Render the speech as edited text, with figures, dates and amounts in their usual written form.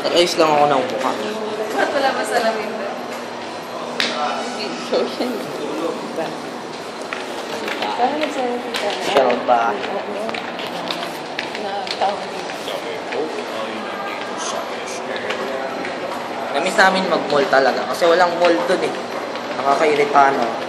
Ayos lang ako ng mukha. Ba't wala ba salamin doon? Video yan. Parang nagsasabi ka. Shout ba? Nakakawin dito. Namiss namin mag-mall talaga kasi walang mall dun eh. Nakakairita, no?